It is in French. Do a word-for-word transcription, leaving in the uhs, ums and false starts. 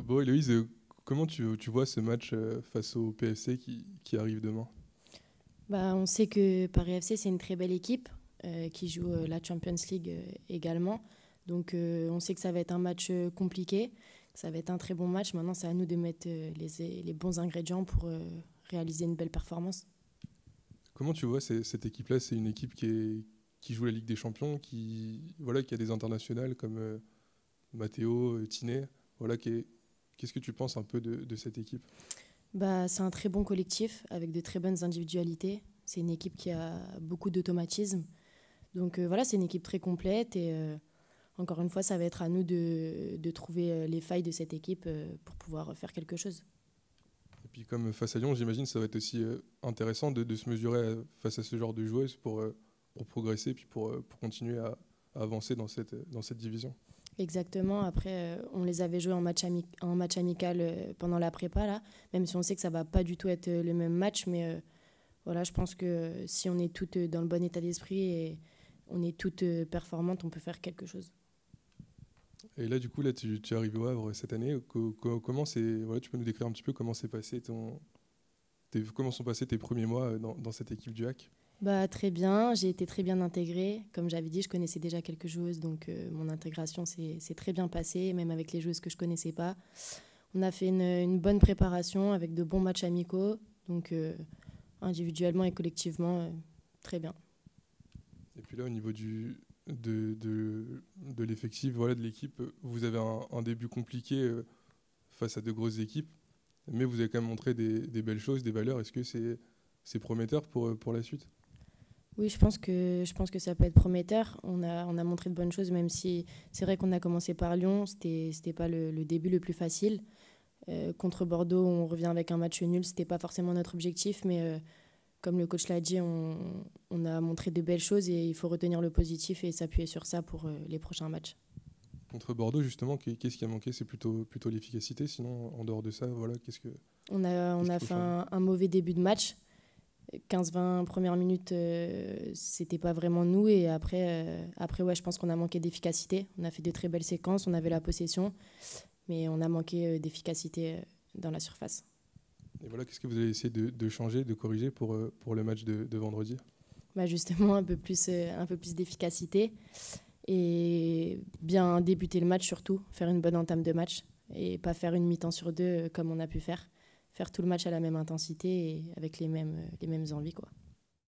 Bon, Héloïse, euh, comment tu, tu vois ce match euh, face au P S C qui, qui arrive demain? Bah, on sait que Paris F C, c'est une très belle équipe euh, qui joue euh, la Champions League euh, également. Donc, euh, on sait que ça va être un match euh, compliqué, que ça va être un très bon match. Maintenant, c'est à nous de mettre euh, les, les bons ingrédients pour euh, réaliser une belle performance. Comment tu vois ces- cette équipe-là? C'est une équipe qui, est, qui joue la Ligue des Champions, qui, voilà, qui a des internationales comme euh, Matteo, euh, Tiné. Voilà, qui est- qu'est-ce que tu penses un peu de, de cette équipe? Bah, c'est un très bon collectif avec de très bonnes individualités. C'est une équipe qui a beaucoup d'automatisme. Donc, euh, voilà, c'est une équipe très complète et euh, encore une fois, ça va être à nous de, de trouver euh, les failles de cette équipe euh, pour pouvoir faire quelque chose. Et puis comme face à Lyon, j'imagine que ça va être aussi euh, intéressant de, de se mesurer euh, face à ce genre de joueuses pour, euh, pour progresser, puis pour, euh, pour continuer à, à avancer dans cette, dans cette division. Exactement. Après, euh, on les avait joués en match, ami- en match amical euh, pendant la prépa, là, même si on sait que ça va pas du tout être euh, le même match. Mais euh, voilà, je pense que euh, si on est toutes euh, dans le bon état d'esprit et on est toutes euh, performantes, on peut faire quelque chose. Et là, du coup, là, tu, tu es arrivé au Havre cette année. Co- co- comment c'est, voilà, tu peux nous décrire un petit peu comment s'est passé ton, tes- comment sont passés tes premiers mois euh, dans, dans cette équipe du Hack? Bah, très bien, j'ai été très bien intégrée. Comme j'avais dit, je connaissais déjà quelques joueuses, donc euh, mon intégration s'est s'est très bien passée, même avec les joueuses que je connaissais pas. On a fait une, une bonne préparation avec de bons matchs amicaux, donc euh, individuellement et collectivement, euh, très bien. Et puis là, au niveau du, de, de, de l'effectif, voilà, de l'équipe, euh, vous avez un, un début compliqué euh, face à de grosses équipes, mais vous avez quand même montré des, des belles choses, des valeurs. Est-ce que c'est c'est prometteur pour, euh, pour la suite? Oui, je pense que, je pense que ça peut être prometteur. On a, on a montré de bonnes choses, même si c'est vrai qu'on a commencé par Lyon. C'était, c'était pas le, le début le plus facile. Euh, contre Bordeaux, on revient avec un match nul. C'était pas forcément notre objectif, mais euh, comme le coach l'a dit, on, on a montré de belles choses et il faut retenir le positif et s'appuyer sur ça pour euh, les prochains matchs. Contre Bordeaux, justement, qu'est- qu'est-ce qui a manqué? C'est plutôt, plutôt l'efficacité. Sinon, en dehors de ça, voilà, qu'est-ce que, On a, on qu'est-ce qu'il a faut fait changer? un, un mauvais début de match. quinze vingt premières minutes, euh, c'était pas vraiment nous. Et après, euh, après ouais, je pense qu'on a manqué d'efficacité. On a fait de très belles séquences, on avait la possession, mais on a manqué euh, d'efficacité euh, dans la surface. Et voilà, qu'est-ce que vous allez essayer de, de changer, de corriger pour, euh, pour le match de, de vendredi? Bah justement, un peu plus, euh, un peu plus d'efficacité et bien débuter le match surtout, faire une bonne entame de match et pas faire une mi-temps sur deux euh, comme on a pu faire. Faire tout le match à la même intensité et avec les mêmes, euh, les mêmes envies, quoi.